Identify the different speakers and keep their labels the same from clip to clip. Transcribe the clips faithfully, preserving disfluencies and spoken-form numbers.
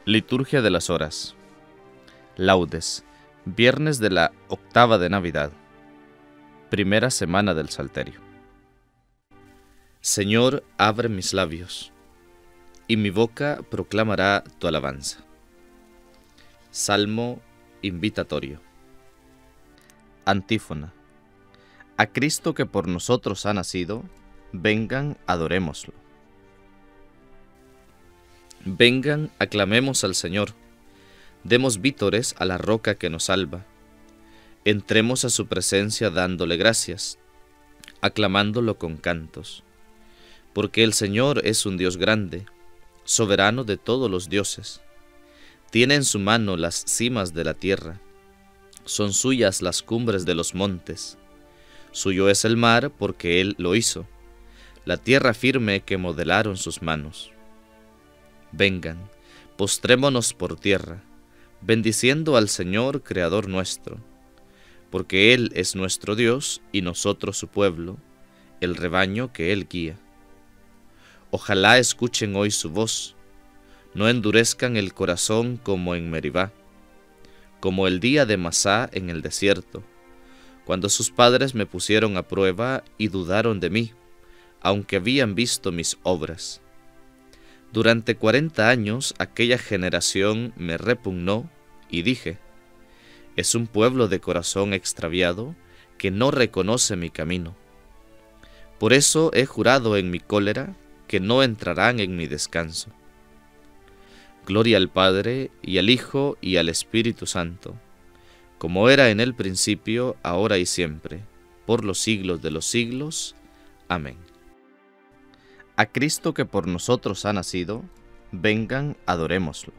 Speaker 1: Liturgia de las Horas. Laudes. Viernes de la octava de Navidad. Primera semana del Salterio. Señor, abre mis labios, y mi boca proclamará tu alabanza. Salmo invitatorio. Antífona. A Cristo que por nosotros ha nacido, vengan, adorémoslo. Vengan, aclamemos al Señor, demos vítores a la roca que nos salva. Entremos a su presencia dándole gracias, aclamándolo con cantos. Porque el Señor es un Dios grande, soberano de todos los dioses. Tiene en su mano las cimas de la tierra, son suyas las cumbres de los montes. Suyo es el mar porque Él lo hizo, la tierra firme que modelaron sus manos. Vengan, postrémonos por tierra, bendiciendo al Señor, Creador nuestro, porque Él es nuestro Dios y nosotros su pueblo, el rebaño que Él guía. Ojalá escuchen hoy su voz, no endurezcan el corazón como en Meribá, como el día de Masá en el desierto, cuando sus padres me pusieron a prueba y dudaron de mí, aunque habían visto mis obras. Durante cuarenta años aquella generación me repugnó y dije, es un pueblo de corazón extraviado que no reconoce mi camino. Por eso he jurado en mi cólera que no entrarán en mi descanso. Gloria al Padre, y al Hijo, y al Espíritu Santo, como era en el principio, ahora y siempre, por los siglos de los siglos. Amén. A Cristo que por nosotros ha nacido, vengan, adorémoslo.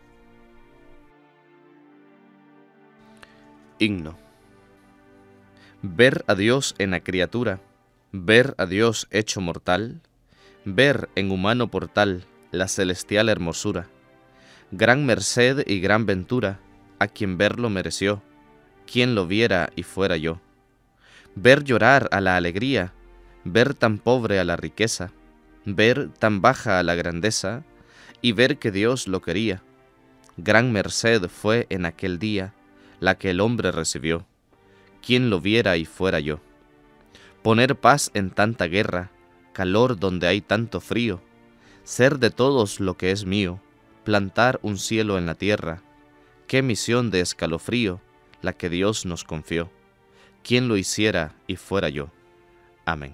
Speaker 1: Himno. Ver a Dios en la criatura, ver a Dios hecho mortal, ver en humano portal la celestial hermosura, gran merced y gran ventura, a quien verlo mereció, quien lo viera y fuera yo. Ver llorar a la alegría, ver tan pobre a la riqueza, ver tan baja a la grandeza, y ver que Dios lo quería. Gran merced fue en aquel día la que el hombre recibió, quien lo viera y fuera yo. Poner paz en tanta guerra, calor donde hay tanto frío, ser de todos lo que es mío, plantar un cielo en la tierra, qué misión de escalofrío la que Dios nos confió, quien lo hiciera y fuera yo. Amén.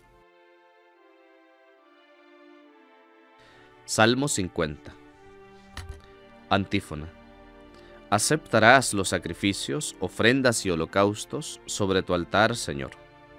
Speaker 1: Salmo cincuenta. Antífona. Aceptarás los sacrificios, ofrendas y holocaustos sobre tu altar, Señor.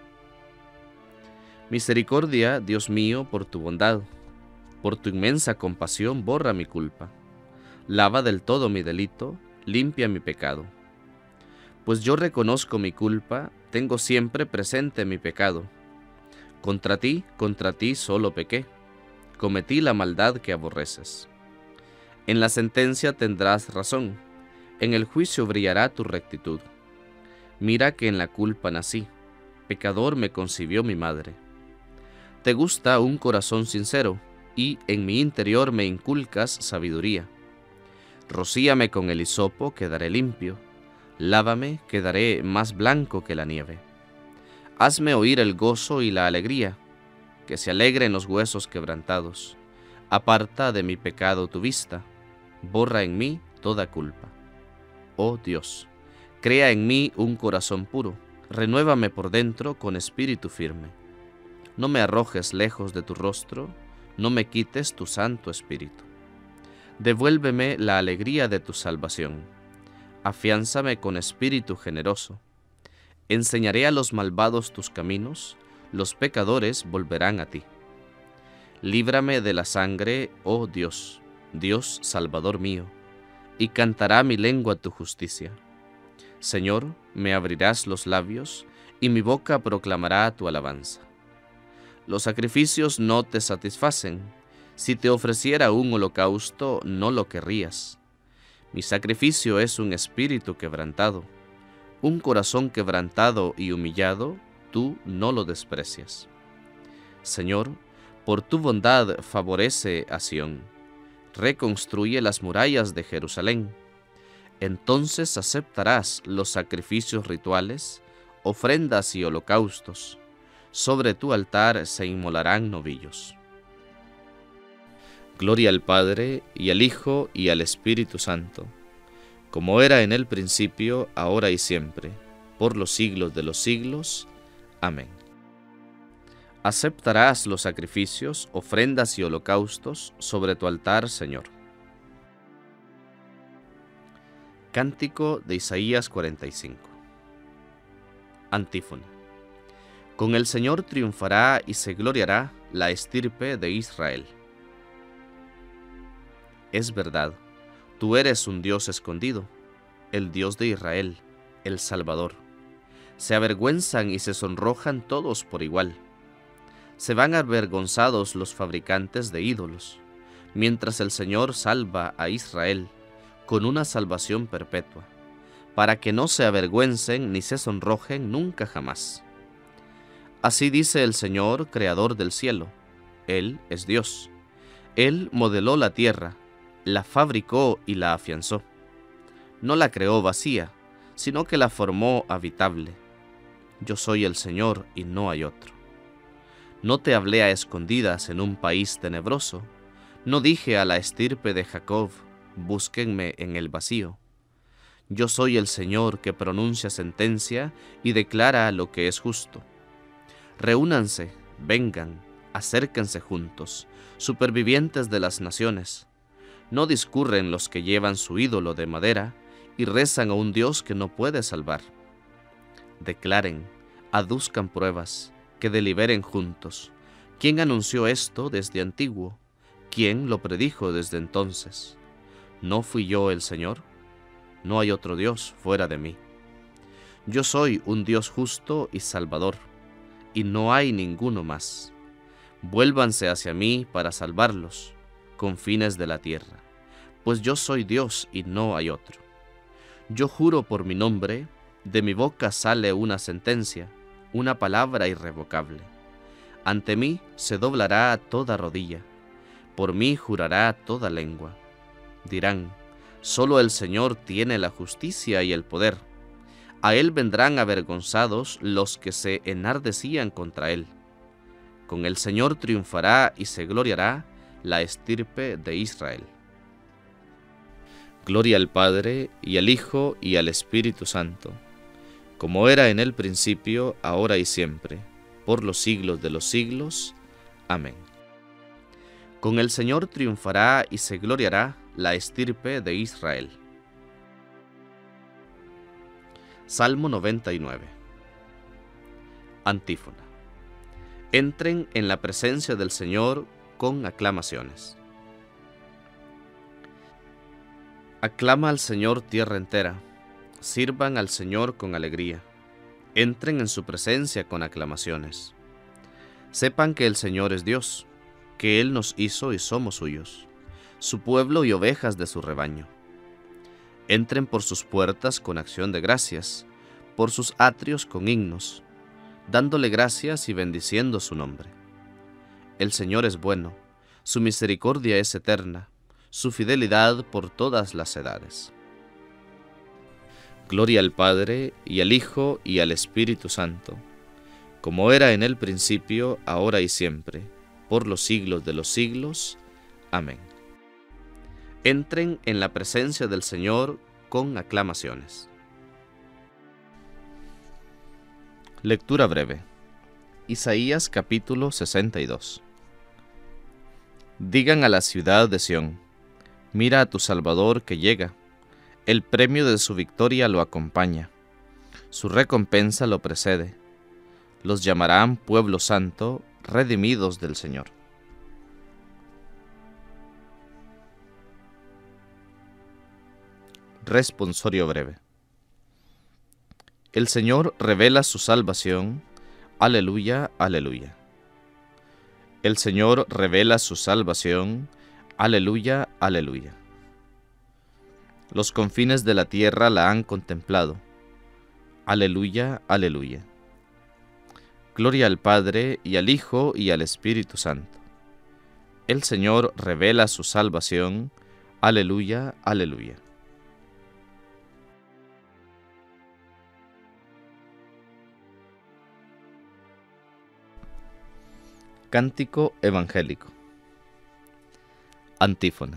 Speaker 1: Misericordia, Dios mío, por tu bondad, por tu inmensa compasión borra mi culpa. Lava del todo mi delito, limpia mi pecado. Pues yo reconozco mi culpa, tengo siempre presente mi pecado. Contra ti, contra ti solo pequé, cometí la maldad que aborreces. En la sentencia tendrás razón, en el juicio brillará tu rectitud. Mira que en la culpa nací, pecador me concibió mi madre. Te gusta un corazón sincero, y en mi interior me inculcas sabiduría. Rocíame con el hisopo, quedaré limpio, lávame, quedaré más blanco que la nieve. Hazme oír el gozo y la alegría, que se alegren los huesos quebrantados. Aparta de mi pecado tu vista, borra en mí toda culpa. Oh Dios, crea en mí un corazón puro, renuévame por dentro con espíritu firme. No me arrojes lejos de tu rostro, no me quites tu santo espíritu. Devuélveme la alegría de tu salvación, afiánzame con espíritu generoso. Enseñaré a los malvados tus caminos, los pecadores volverán a ti. Líbrame de la sangre, oh Dios, Dios Salvador mío, y cantará mi lengua tu justicia. Señor, me abrirás los labios, y mi boca proclamará tu alabanza. Los sacrificios no te satisfacen, si te ofreciera un holocausto no lo querrías. Mi sacrificio es un espíritu quebrantado, un corazón quebrantado y humillado, tú no lo desprecias. Señor, por tu bondad favorece a Sión, reconstruye las murallas de Jerusalén. Entonces aceptarás los sacrificios rituales, ofrendas y holocaustos. Sobre tu altar se inmolarán novillos. Gloria al Padre, y al Hijo, y al Espíritu Santo, como era en el principio, ahora y siempre, por los siglos de los siglos. Amén. Aceptarás los sacrificios, ofrendas y holocaustos sobre tu altar, Señor. Cántico de Isaías cuarenta y cinco. Antífona. Con el Señor triunfará y se gloriará la estirpe de Israel. Es verdad, tú eres un Dios escondido, el Dios de Israel, el Salvador. Se avergüenzan y se sonrojan todos por igual. Se van avergonzados los fabricantes de ídolos, mientras el Señor salva a Israel con una salvación perpetua, para que no se avergüencen ni se sonrojen nunca jamás. Así dice el Señor, Creador del cielo. Él es Dios. Él modeló la tierra, la fabricó y la afianzó. No la creó vacía, sino que la formó habitable. Yo soy el Señor y no hay otro. No te hablé a escondidas en un país tenebroso. No dije a la estirpe de Jacob, búsquenme en el vacío. Yo soy el Señor que pronuncia sentencia y declara lo que es justo. Reúnanse, vengan, acérquense juntos, supervivientes de las naciones. No discurren los que llevan su ídolo de madera y rezan a un Dios que no puede salvar. Declaren, aduzcan pruebas, que deliberen juntos. ¿Quién anunció esto desde antiguo? ¿Quién lo predijo desde entonces? ¿No fui yo el Señor? No hay otro Dios fuera de mí. Yo soy un Dios justo y salvador, y no hay ninguno más. Vuélvanse hacia mí para salvarlos, confines de la tierra, pues yo soy Dios y no hay otro. Yo juro por mi nombre, de mi boca sale una sentencia, una palabra irrevocable. Ante mí se doblará toda rodilla, por mí jurará toda lengua. Dirán, solo el Señor tiene la justicia y el poder. A él vendrán avergonzados los que se enardecían contra él. Con el Señor triunfará y se gloriará la estirpe de Israel. Gloria al Padre, y al Hijo, y al Espíritu Santo, como era en el principio, ahora y siempre, por los siglos de los siglos. Amén. Con el Señor triunfará y se gloriará la estirpe de Israel. Salmo noventa y nueve. Antífona. Entren en la presencia del Señor con aclamaciones. Aclama al Señor tierra entera, sirvan al Señor con alegría, entren en su presencia con aclamaciones. Sepan que el Señor es Dios, que Él nos hizo y somos suyos, su pueblo y ovejas de su rebaño. Entren por sus puertas con acción de gracias, por sus atrios con himnos, dándole gracias y bendiciendo su nombre. El Señor es bueno, su misericordia es eterna, su fidelidad por todas las edades. Gloria al Padre, y al Hijo, y al Espíritu Santo, como era en el principio, ahora y siempre, por los siglos de los siglos. Amén. Entren en la presencia del Señor con aclamaciones. Lectura breve. Isaías capítulo sesenta y dos. Digan a la ciudad de Sión, mira a tu Salvador que llega, el premio de su victoria lo acompaña, su recompensa lo precede, los llamarán pueblo santo, redimidos del Señor. Responsorio breve. El Señor revela su salvación, aleluya, aleluya. El Señor revela su salvación, aleluya, aleluya. Los confines de la tierra la han contemplado, aleluya, aleluya. Gloria al Padre, y al Hijo, y al Espíritu Santo, El Señor revela su salvación. Aleluya, aleluya. Cántico evangélico. Antífona.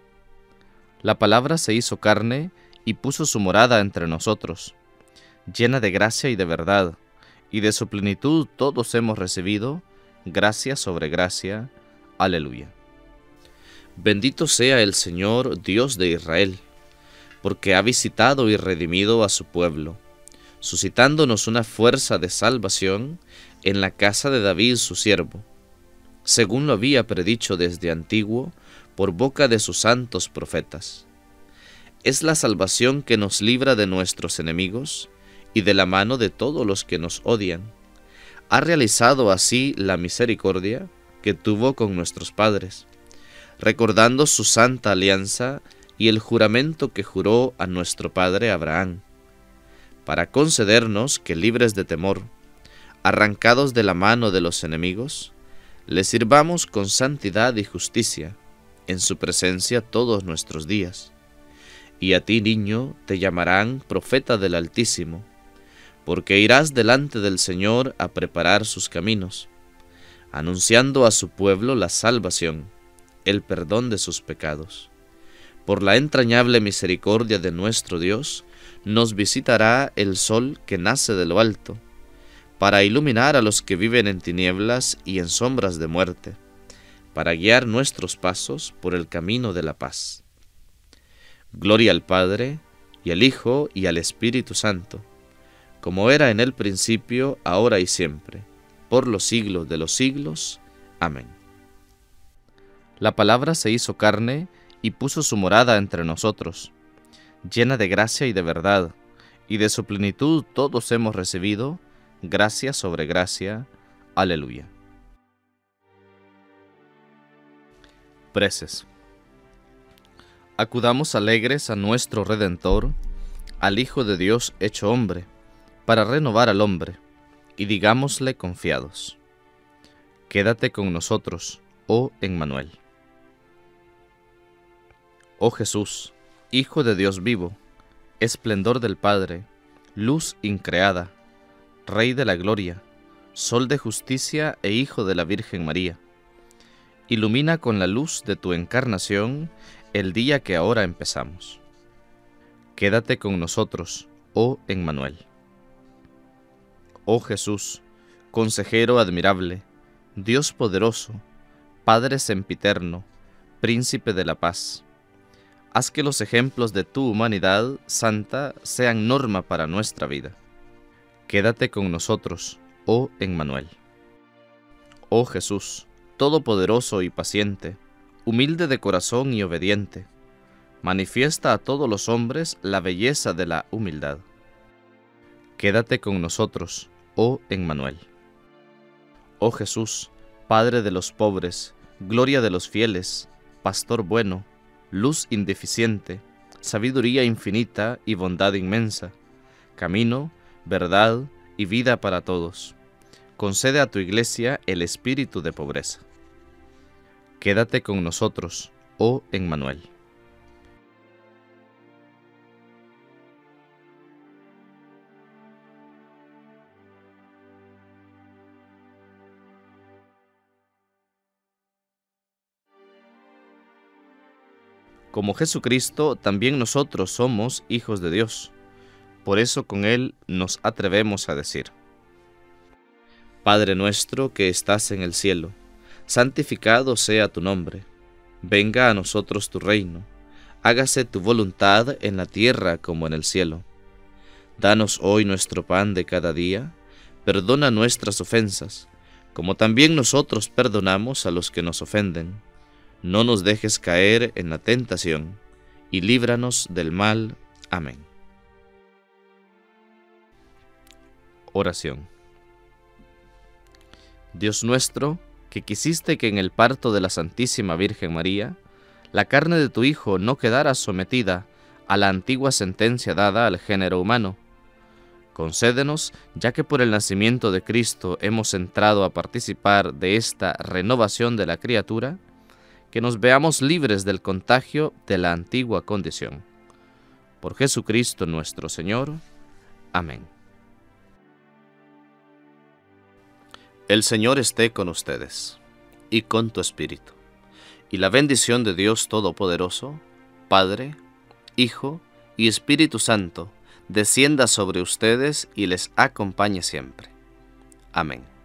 Speaker 1: La palabra se hizo carne y puso su morada entre nosotros, llena de gracia y de verdad, y de su plenitud todos hemos recibido, gracia sobre gracia. Aleluya. Bendito sea el Señor, Dios de Israel, porque ha visitado y redimido a su pueblo, suscitándonos una fuerza de salvación en la casa de David su siervo, según lo había predicho desde antiguo por boca de sus santos profetas. Es la salvación que nos libra de nuestros enemigos y de la mano de todos los que nos odian. Ha realizado así la misericordia que tuvo con nuestros padres, recordando su santa alianza y el juramento que juró a nuestro padre Abraham, para concedernos que, libres de temor, arrancados de la mano de los enemigos, le sirvamos con santidad y justicia en su presencia todos nuestros días. Y a ti, niño, te llamarán profeta del Altísimo, porque irás delante del Señor a preparar sus caminos, anunciando a su pueblo la salvación, el perdón de sus pecados. Por la entrañable misericordia de nuestro Dios, nos visitará el sol que nace de lo alto, para iluminar a los que viven en tinieblas y en sombras de muerte, para guiar nuestros pasos por el camino de la paz. Gloria al Padre, y al Hijo, y al Espíritu Santo, como era en el principio, ahora y siempre, por los siglos de los siglos. Amén. La palabra se hizo carne y puso su morada entre nosotros, llena de gracia y de verdad, y de su plenitud todos hemos recibido, gracia sobre gracia. Aleluya. Preces. Acudamos alegres a nuestro Redentor, al Hijo de Dios hecho hombre, para renovar al hombre, y digámosle confiados: quédate con nosotros, oh Emmanuel. Oh Jesús, Hijo de Dios vivo, esplendor del Padre, luz increada, Rey de la gloria, Sol de justicia e Hijo de la Virgen María, ilumina con la luz de tu encarnación el día que ahora empezamos. Quédate con nosotros, oh Emmanuel. Oh Jesús, consejero admirable, Dios poderoso, Padre sempiterno, Príncipe de la paz, haz que los ejemplos de tu humanidad santa sean norma para nuestra vida. Quédate con nosotros, oh Emmanuel. Oh Jesús, todopoderoso y paciente, humilde de corazón y obediente, manifiesta a todos los hombres la belleza de la humildad. Quédate con nosotros, oh Emmanuel. Oh Jesús, Padre de los pobres, gloria de los fieles, pastor bueno, luz indeficiente, sabiduría infinita y bondad inmensa, camino, verdad y vida para todos, concede a tu Iglesia el espíritu de pobreza. Quédate con nosotros, oh Emmanuel. Como Jesucristo, también nosotros somos hijos de Dios. Por eso con Él nos atrevemos a decir: Padre nuestro que estás en el cielo, santificado sea tu nombre. Venga a nosotros tu reino. Hágase tu voluntad en la tierra como en el cielo. Danos hoy nuestro pan de cada día. Perdona nuestras ofensas, como también nosotros perdonamos a los que nos ofenden. No nos dejes caer en la tentación, y líbranos del mal. Amén. Oración. Dios nuestro, que quisiste que en el parto de la Santísima Virgen María, la carne de tu Hijo no quedara sometida a la antigua sentencia dada al género humano, concédenos, ya que por el nacimiento de Cristo hemos entrado a participar de esta renovación de la criatura, que nos veamos libres del contagio de la antigua condición. Por Jesucristo nuestro Señor. Amén. El Señor esté con ustedes, y con tu espíritu. Y la bendición de Dios Todopoderoso, Padre, Hijo y Espíritu Santo, descienda sobre ustedes y les acompañe siempre. Amén.